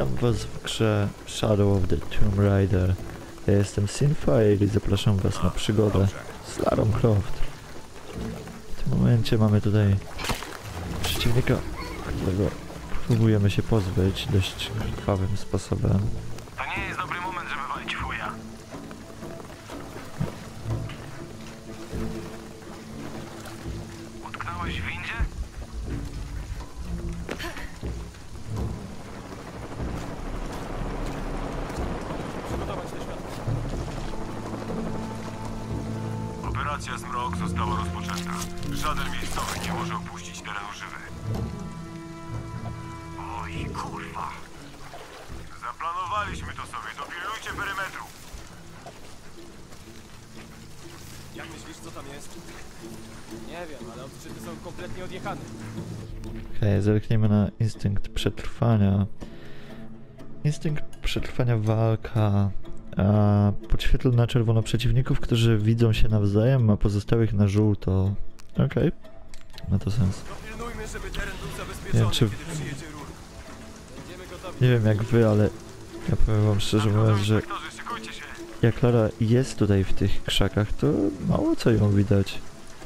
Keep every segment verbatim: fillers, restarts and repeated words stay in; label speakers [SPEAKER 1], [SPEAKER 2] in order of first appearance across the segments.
[SPEAKER 1] Witam was w grze Shadow of the Tomb Raider. Ja jestem Sinfire i zapraszam was na przygodę z Larą Croft. W tym momencie mamy tutaj przeciwnika, którego próbujemy się pozbyć dość krwawym sposobem.
[SPEAKER 2] To nie jest dobry moment, żeby walić chuja. Utknąłeś w windzie? Przygotować te światło. Operacja Zmrok została rozpoczęta. Żaden miejscowy nie może opuścić terenu żywy. Oj, kurwa. Zaplanowaliśmy to sobie, dopilnujcie perymetru.
[SPEAKER 3] Jak myślisz, co tam jest? Nie wiem, ale odczyty są kompletnie odjechane.
[SPEAKER 1] Okej, okay, zerkniemy na instynkt przetrwania. Instynkt przetrwania walka. A podświetla na czerwono przeciwników, którzy widzą się nawzajem, a pozostałych na żółto. Okej, okay. Ma to sens.
[SPEAKER 3] Dopilnujmy, żeby teren był
[SPEAKER 1] Nie
[SPEAKER 3] zabezpieczony,
[SPEAKER 1] wiem, czy...
[SPEAKER 3] kiedy przyjedzie rur. Będziemy gotowi.
[SPEAKER 1] Nie wiem jak wy, ale ja powiem wam szczerze mówiąc, że jak Lara jest tutaj w tych krzakach, to mało co ją widać.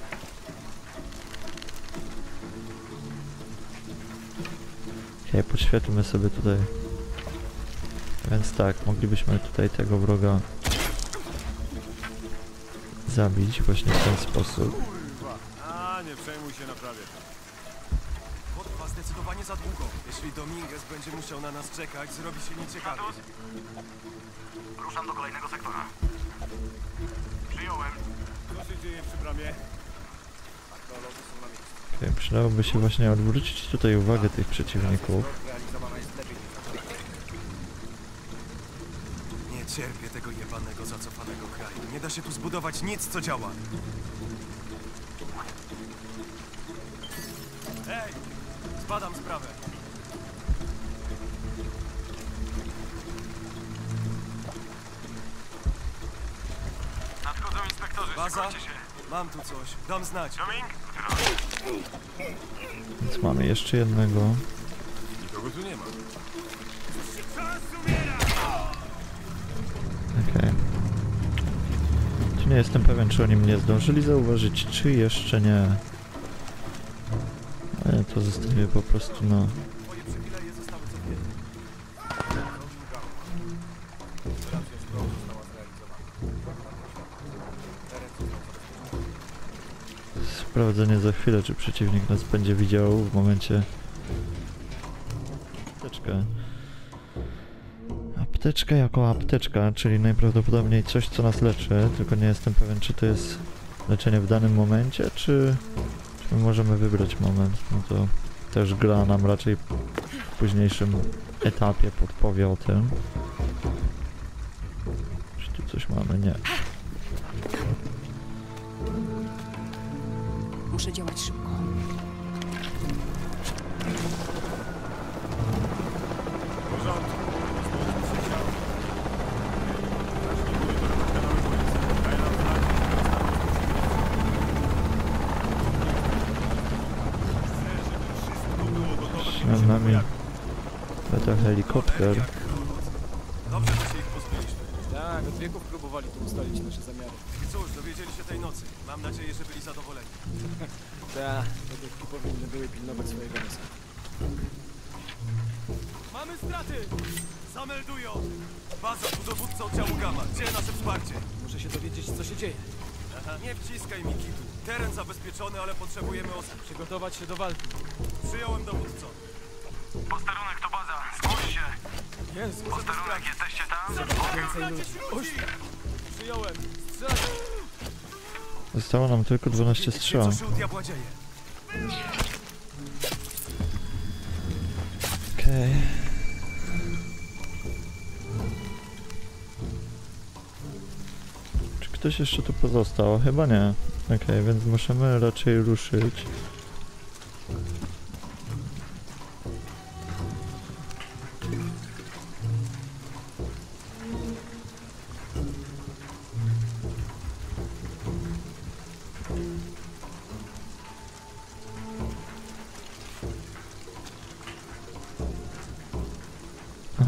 [SPEAKER 1] Okej, okay, podświetlmy sobie tutaj. Więc tak, moglibyśmy tutaj tego wroga zabić właśnie w ten sposób.
[SPEAKER 3] Kurwa. A, nie przejmuj się, naprawię. Potrwa zdecydowanie za długo. Jeśli Dominguez będzie musiał na nas czekać, zrobi się nieciekawie.
[SPEAKER 2] Ruszam do kolejnego sektora. Przyjąłem.
[SPEAKER 3] Co się dzieje przy bramie? Archeolodzy są na miejscu.
[SPEAKER 1] Okay, przydałoby się właśnie odwrócić tutaj uwagę tych przeciwników.
[SPEAKER 3] Nie cierpię tego jebanego, zacofanego kraju. Nie da się tu zbudować nic, co działa. Ej! Zbadam sprawę.
[SPEAKER 2] Nadchodzą inspektorzy,
[SPEAKER 3] Baza?
[SPEAKER 2] szykujcie się.
[SPEAKER 3] Mam tu coś. Dam znać.
[SPEAKER 2] Doming?
[SPEAKER 1] Więc mamy jeszcze jednego.
[SPEAKER 3] Nikogo tu nie ma.
[SPEAKER 1] Okej. Okay. Tu nie jestem pewien, czy oni mnie zdążyli zauważyć, czy jeszcze nie. Ale to zostawię po prostu na...
[SPEAKER 3] Twoje przywileje zostały cofnięte.
[SPEAKER 1] Sprawdzenie za chwilę, czy przeciwnik nas będzie widział w momencie... Apteczkę. Apteczka jako apteczka, czyli najprawdopodobniej coś, co nas leczy, tylko nie jestem pewien, czy to jest leczenie w danym momencie, czy, czy my możemy wybrać moment. No to też gra nam raczej w późniejszym etapie podpowie o tym. Czy tu coś mamy? Nie.
[SPEAKER 4] Muszę działać szybko.
[SPEAKER 1] Przed nami lata helikopter.
[SPEAKER 3] Dobrze, że się ich pozbyliśmy.
[SPEAKER 5] Tak, od wieków próbowali tu ustalić nasze zamiary.
[SPEAKER 3] I cóż, dowiedzieli się tej nocy. Mam nadzieję, że byli zadowoleni.
[SPEAKER 5] Tak, te powinny były pilnować swojego nosa.
[SPEAKER 3] Mamy straty! Zameldują! Baza, tu dowódca oddziału Gamma. Gdzie nasze wsparcie?
[SPEAKER 5] Muszę się dowiedzieć, co się dzieje.
[SPEAKER 3] Aha. Nie wciskaj mi kitu. Teren zabezpieczony, ale potrzebujemy osób.
[SPEAKER 5] Przygotować się do walki.
[SPEAKER 3] Przyjąłem dowódcą.
[SPEAKER 2] Posterunek to baza. Spójrz się.
[SPEAKER 5] Jest,
[SPEAKER 2] Posterunek, jesteście tam?
[SPEAKER 5] więcej ludzi. Uś, przyjąłem. Strzelać.
[SPEAKER 1] Zostało nam tylko dwanaście strzał.
[SPEAKER 3] Co się u diabła dzieje?
[SPEAKER 1] Okej. Okay. Czy ktoś jeszcze tu pozostał? Chyba nie. Okej, okay, więc możemy raczej ruszyć.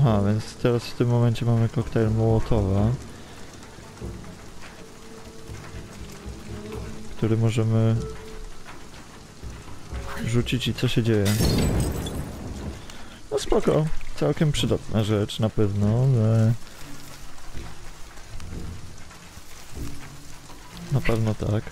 [SPEAKER 1] Aha, więc teraz w tym momencie mamy koktajl Mołotowa, który możemy rzucić i co się dzieje. No spoko, całkiem przydatna rzecz na pewno, ale... Na pewno tak.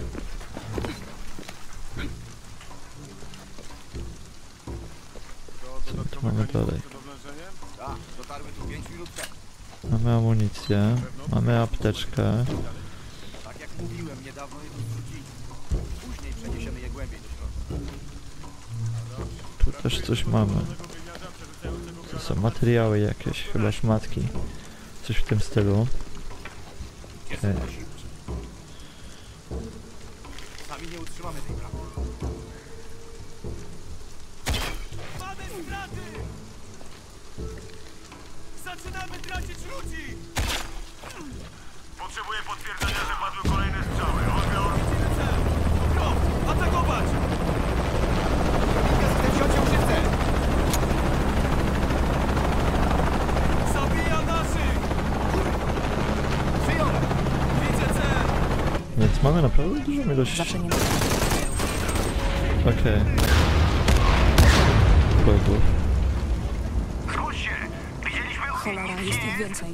[SPEAKER 1] Co my tu mamy dalej?
[SPEAKER 3] Tak, dotarły tu pięć minut temu.
[SPEAKER 1] Mamy amunicję, mamy apteczkę.
[SPEAKER 3] Tak jak mówiłem, niedawno je tu zrzucili. Później przeniesiemy je głębiej do środka.
[SPEAKER 1] Tu też coś mamy. To są materiały jakieś, chyba szmatki. Coś w tym stylu. Okay.
[SPEAKER 3] Sami nie utrzymamy tej pracy. Mamy straty! Zaczynamy tracić ludzi!
[SPEAKER 2] Potrzebuję potwierdzenia, że padły kolejne strzały. Odbiór.
[SPEAKER 3] Krok! Atakować! Wziąć ją się cel! Zabija naszych! Przyjąłem! Widzę cel!
[SPEAKER 1] Więc mamy naprawdę dużą ilość...
[SPEAKER 4] Zawsze nie
[SPEAKER 1] Okej. Okay. Bogów.
[SPEAKER 2] Zgłoś się! Widzieliśmy
[SPEAKER 4] Cholera, jest ich więcej.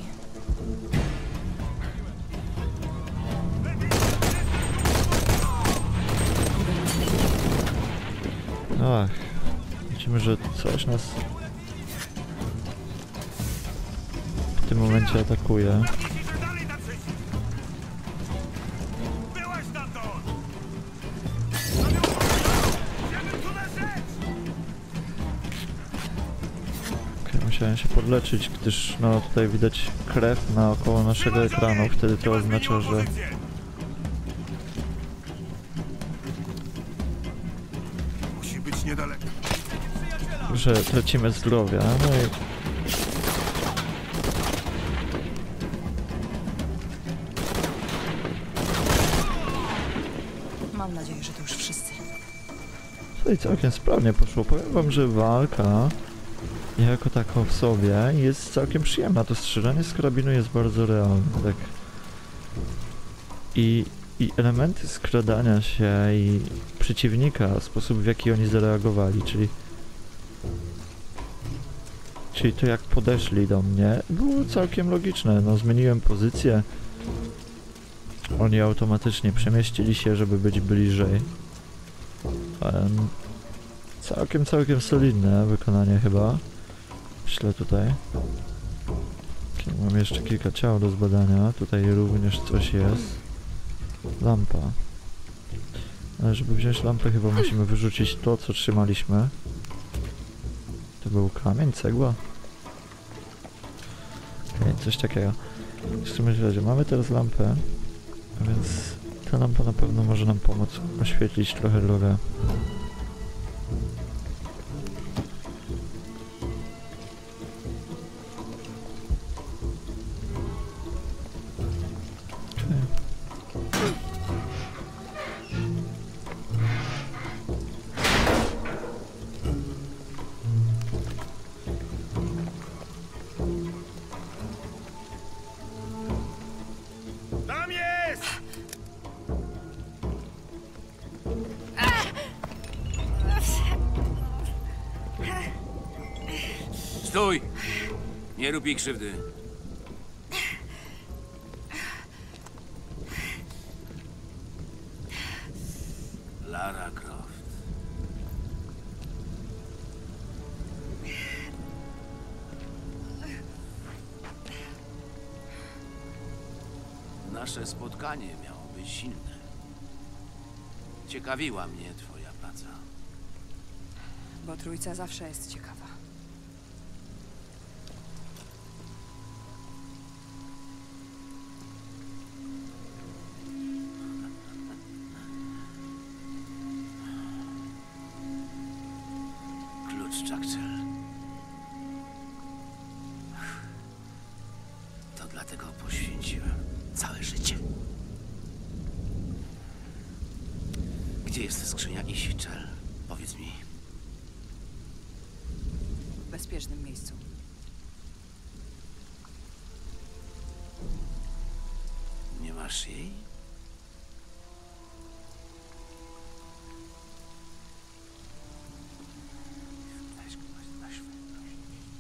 [SPEAKER 1] Ach. Widzimy, że coś nas... w tym momencie atakuje.
[SPEAKER 2] Byłaś stamtąd!
[SPEAKER 1] Okay, musiałem się podleczyć, gdyż no tutaj widać krew naokoło naszego ekranu. Wtedy to oznacza, że...
[SPEAKER 2] Musi być niedaleko.
[SPEAKER 1] że tracimy zdrowia. No i...
[SPEAKER 4] Mam nadzieję, że to już wszyscy.
[SPEAKER 1] Tutaj całkiem sprawnie poszło. Powiem wam, że walka jako taką w sobie jest całkiem przyjemna. To strzelanie z karabinu jest bardzo realne, tak. I, i elementy skradania się i przeciwnika, sposób w jaki oni zareagowali, czyli czyli to jak podeszli do mnie, było całkiem logiczne. No zmieniłem pozycję. Oni automatycznie przemieścili się, żeby być bliżej. Um, całkiem, całkiem solidne wykonanie chyba. Myślę tutaj. Okay, mam jeszcze kilka ciał do zbadania. Tutaj również coś jest. Lampa. Ale żeby wziąć lampę chyba musimy wyrzucić to, co trzymaliśmy. To był kamień, cegła? Okej, okay, coś takiego. W każdym razie mamy teraz lampę, a więc ta lampa na pewno może nam pomóc oświetlić trochę drogę.
[SPEAKER 2] Tam jest!
[SPEAKER 6] Stój! Nie rób jej krzywdy. Lara Croft. Nasze spotkanie miało być silne. Ciekawiła mnie twoja praca.
[SPEAKER 4] Bo trójca zawsze jest ciekawa.
[SPEAKER 6] Klucz Jackcel. To dlatego poświęciłem całe życie. Gdzie jest skrzynia Isi-Chel? Powiedz mi.
[SPEAKER 4] W bezpiecznym miejscu.
[SPEAKER 6] masz jej? Weź go na świetność.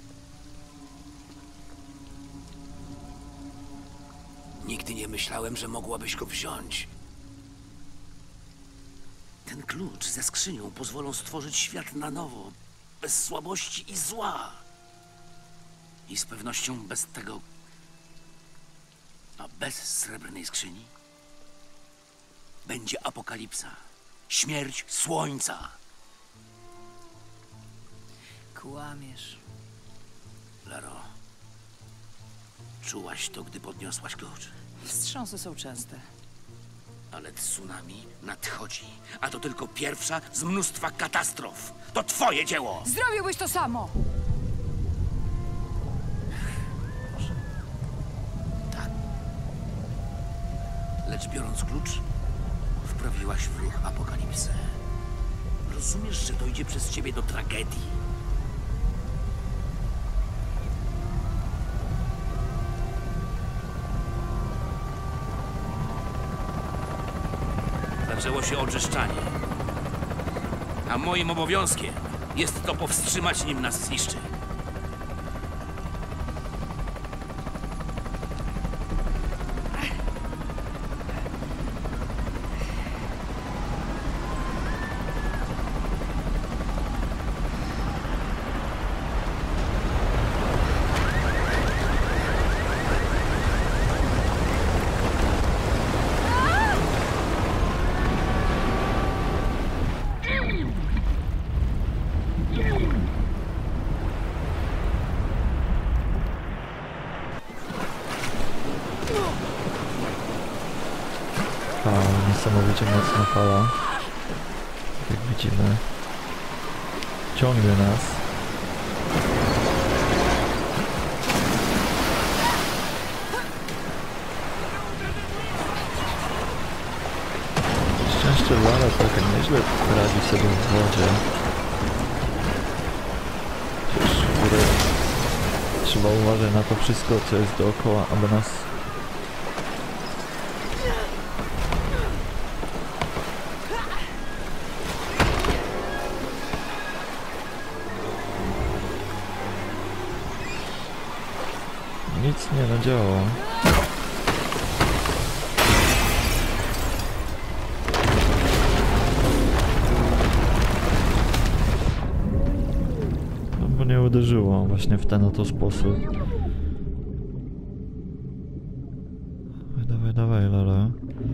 [SPEAKER 6] Nigdy nie myślałem, że mogłabyś go wziąć. Ten klucz ze skrzynią pozwolą stworzyć świat na nowo, bez słabości i zła. I z pewnością bez tego... A bez srebrnej skrzyni będzie apokalipsa, śmierć słońca.
[SPEAKER 4] Kłamiesz.
[SPEAKER 6] Laro, czułaś to, gdy podniosłaś klucz.
[SPEAKER 4] Wstrząsy są częste.
[SPEAKER 6] Ale tsunami nadchodzi, a to tylko pierwsza z mnóstwa katastrof. To twoje dzieło!
[SPEAKER 4] Zrobiłbyś to samo!
[SPEAKER 6] Tak. Lecz biorąc klucz, wprawiłaś w ruch apokalipsę. Rozumiesz, że dojdzie przez ciebie do tragedii? Zaczęło się oczyszczanie. A moim obowiązkiem jest to powstrzymać, nim nas zniszczy.
[SPEAKER 1] Fala, niesamowicie mocna fala. Jak widzimy, ciągnie nas. Szczęście Lara tak nieźle radzi sobie w wodzie. Przecież w ogóle trzeba uważać na to wszystko, co jest dookoła, aby nas nic nie nadziało. No bo nie uderzyło właśnie w ten oto sposób. Dawaj, dawaj, dawaj, Lara.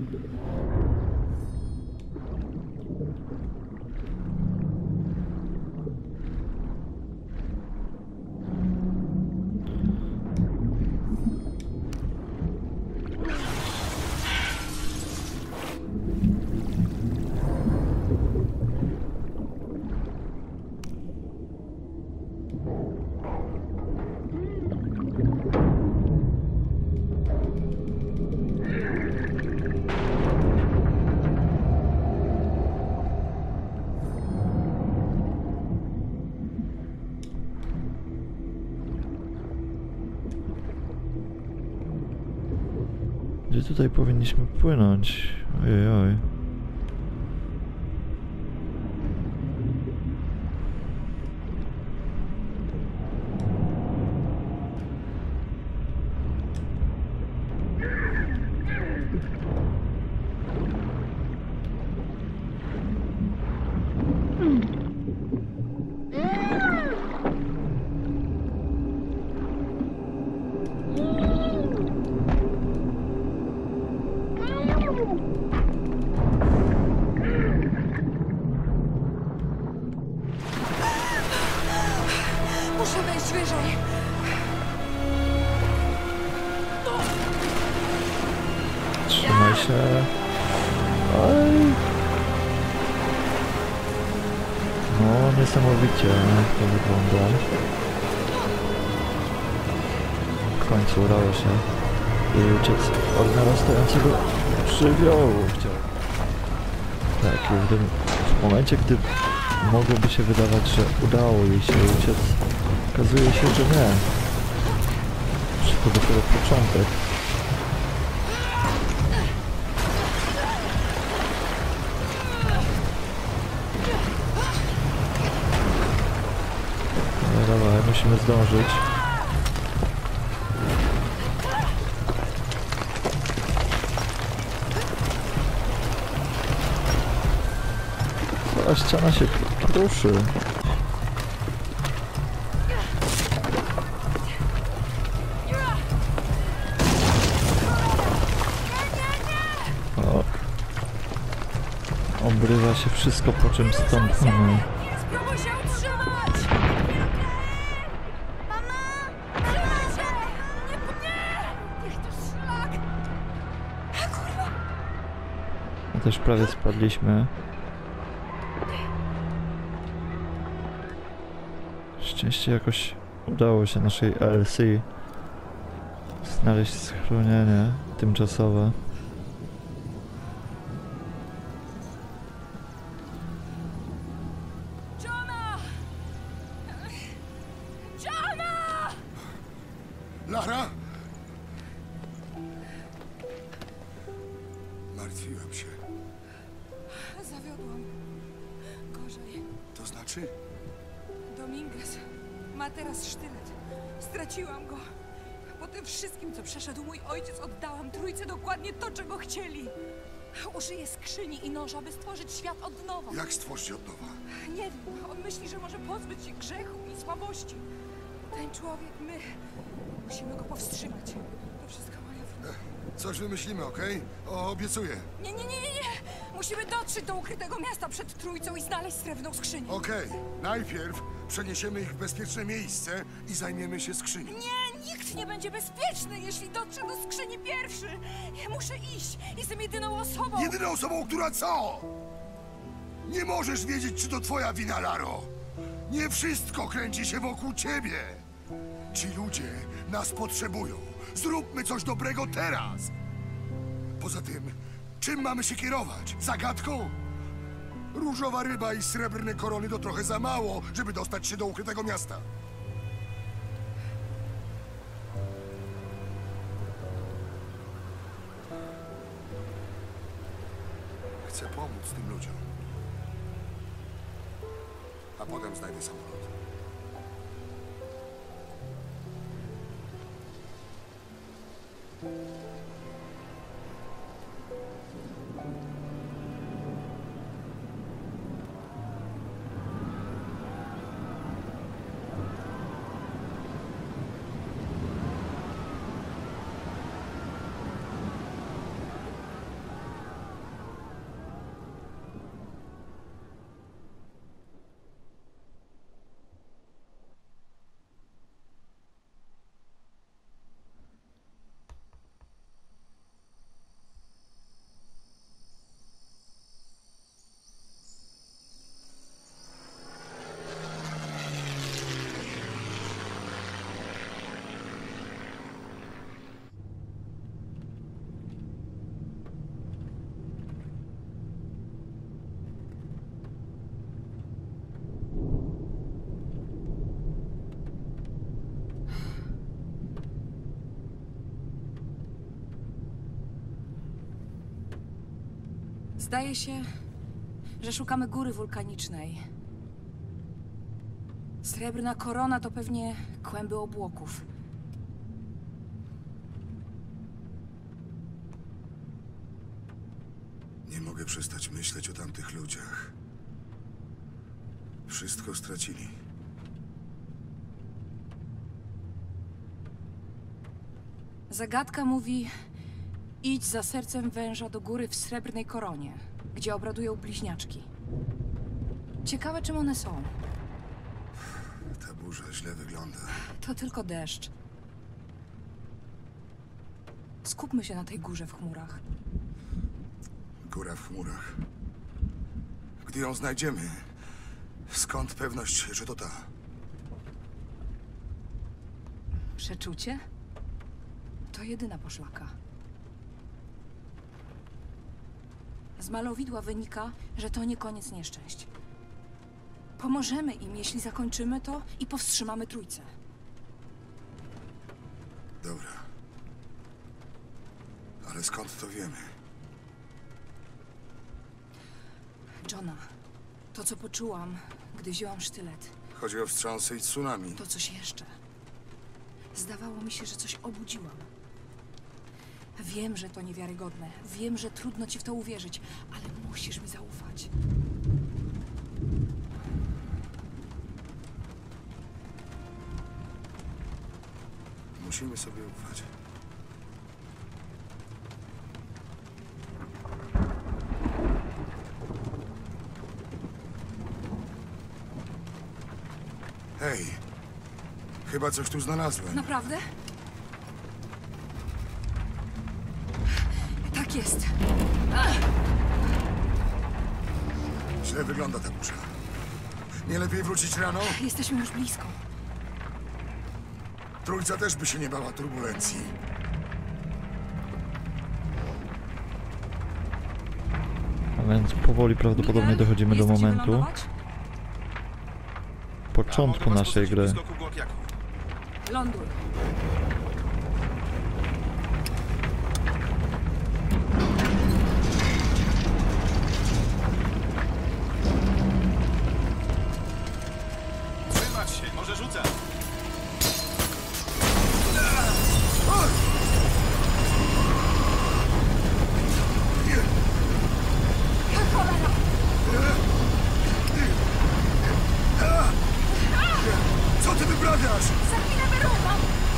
[SPEAKER 1] Gdzie tutaj powinniśmy płynąć? Ojej, oj.
[SPEAKER 4] Muszę wejść wyżej.
[SPEAKER 1] Trzymaj się. Oj. No, niesamowicie to wygląda. W końcu udało się jej uciec od narastającego żywiołu. Tak, i w, tym, w momencie, gdy mogłoby się wydawać, że udało jej się uciec, okazuje się, że nie. Że to dopiero początek. musimy zdążyć. Ta ściana się kruszy. O. Obrywa się wszystko, po czym stąpimy.
[SPEAKER 4] Spróbuj się utrzymać! Mama! Trzymaj się! Nie, nie! Niech to szlak! A kurwa!
[SPEAKER 1] My też prawie spadliśmy. Szczęście jakoś udało się naszej A L C znaleźć schronienie tymczasowe.
[SPEAKER 4] Johna! Johna!
[SPEAKER 7] Lara? Martwiłem się.
[SPEAKER 4] Zawiodłam. Gorzej.
[SPEAKER 7] To znaczy?
[SPEAKER 4] Dominguez ma teraz sztylet. Straciłam go. Po tym wszystkim, co przeszedł mój ojciec, oddałam trójce dokładnie to, czego chcieli. Użyję skrzyni i noża, by stworzyć świat od nowa.
[SPEAKER 7] Jak stworzyć od nowa?
[SPEAKER 4] Nie wiem, on myśli, że może pozbyć się grzechu i słabości. Ten człowiek, my musimy go powstrzymać. To wszystko moja wina.
[SPEAKER 7] Coś wymyślimy, okej? O, obiecuję.
[SPEAKER 4] Nie, nie, nie, nie, nie! Musimy dotrzeć do ukrytego miasta przed trójcą i znaleźć srebrną skrzynię.
[SPEAKER 7] Okej, najpierw przeniesiemy ich w bezpieczne miejsce i zajmiemy się skrzynią.
[SPEAKER 4] Nie, nikt nie będzie bezpieczny, jeśli dotrze do skrzyni pierwszy. Ja muszę iść. Jestem jedyną osobą.
[SPEAKER 7] Jedyną osobą, która co? Nie możesz wiedzieć, czy to twoja wina, Laro. Nie wszystko kręci się wokół ciebie. Ci ludzie nas potrzebują. Zróbmy coś dobrego teraz. Poza tym, czym mamy się kierować? Zagadką? Różowa ryba i srebrne korony to trochę za mało, żeby dostać się do ukrytego miasta. Chcę pomóc tym ludziom. A potem znajdę samolot.
[SPEAKER 4] Zdaje się, że szukamy góry wulkanicznej. Srebrna korona to pewnie kłęby obłoków.
[SPEAKER 7] Nie mogę przestać myśleć o tamtych ludziach. Wszystko stracili.
[SPEAKER 4] Zagadka mówi: idź za sercem węża do góry w srebrnej koronie, gdzie obradują bliźniaczki. Ciekawe, czym one są.
[SPEAKER 7] Ta burza źle wygląda.
[SPEAKER 4] To tylko deszcz. Skupmy się na tej górze w chmurach.
[SPEAKER 7] Góra w chmurach. Gdy ją znajdziemy, skąd pewność, że to ta?
[SPEAKER 4] Przeczucie? To jedyna poszlaka. Z malowidła wynika, że to nie koniec nieszczęść. Pomożemy im, jeśli zakończymy to i powstrzymamy trójcę.
[SPEAKER 7] Dobra. Ale skąd to wiemy?
[SPEAKER 4] Johna, to co poczułam, gdy wzięłam sztylet.
[SPEAKER 7] Chodzi o wstrząsy i tsunami.
[SPEAKER 4] To coś jeszcze. Zdawało mi się, że coś obudziłam. Wiem, że to niewiarygodne. Wiem, że trudno ci w to uwierzyć, ale musisz mi zaufać.
[SPEAKER 7] Musimy sobie ufać. Hej, chyba coś tu znalazłem.
[SPEAKER 4] Naprawdę? Tak jest.
[SPEAKER 7] Źle wygląda ta burza. Nie lepiej wrócić rano?
[SPEAKER 4] Jesteśmy już blisko.
[SPEAKER 7] Trójca też by się nie bała turbulencji.
[SPEAKER 1] A więc powoli prawdopodobnie
[SPEAKER 4] Miguel,
[SPEAKER 1] dochodzimy do
[SPEAKER 4] jesteś
[SPEAKER 1] momentu
[SPEAKER 4] wylądować?
[SPEAKER 1] początku naszej gry.
[SPEAKER 4] Ląduj.
[SPEAKER 3] Trzymać się, może rzucać.
[SPEAKER 7] Co ty wyprawiasz?
[SPEAKER 4] Za chwilę wyrównam.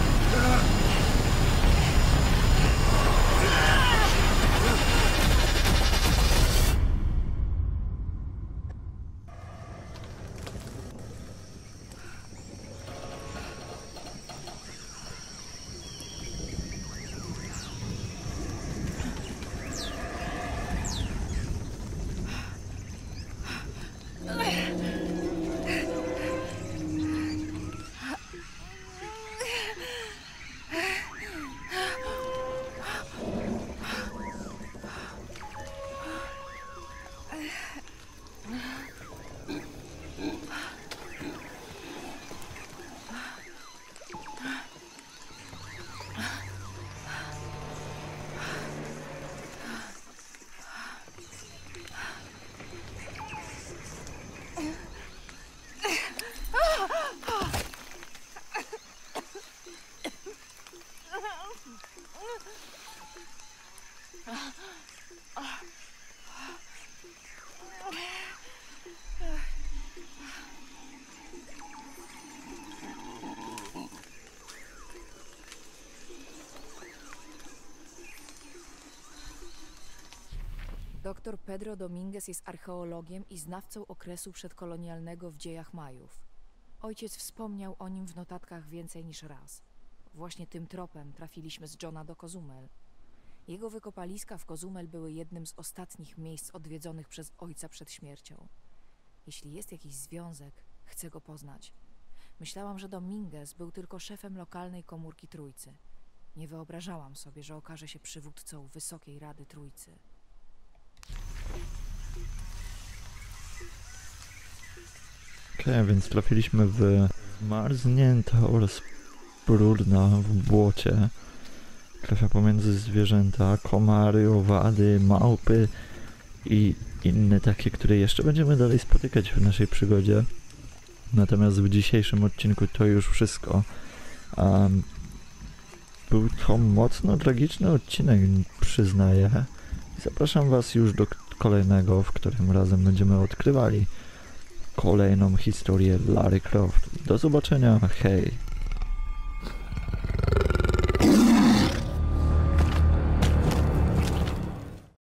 [SPEAKER 4] Doktor Pedro Dominguez jest archeologiem i znawcą okresu przedkolonialnego w dziejach Majów. Ojciec wspomniał o nim w notatkach więcej niż raz. Właśnie tym tropem trafiliśmy z Johna do Cozumel. Jego wykopaliska w Cozumel były jednym z ostatnich miejsc odwiedzonych przez ojca przed śmiercią. Jeśli jest jakiś związek, chcę go poznać. Myślałam, że Dominguez był tylko szefem lokalnej komórki Trójcy. Nie wyobrażałam sobie, że okaże się przywódcą Wysokiej Rady Trójcy.
[SPEAKER 1] Okej, okay, więc trafiliśmy w marznięta oraz brudna w błocie. Trafia pomiędzy zwierzęta, komary, owady, małpy i inne takie, które jeszcze będziemy dalej spotykać w naszej przygodzie. Natomiast w dzisiejszym odcinku to już wszystko. Um, był to mocno tragiczny odcinek, przyznaję. Zapraszam was już do kolejnego, w którym razem będziemy odkrywali kolejną historię Lara Croft. Do zobaczenia, hej!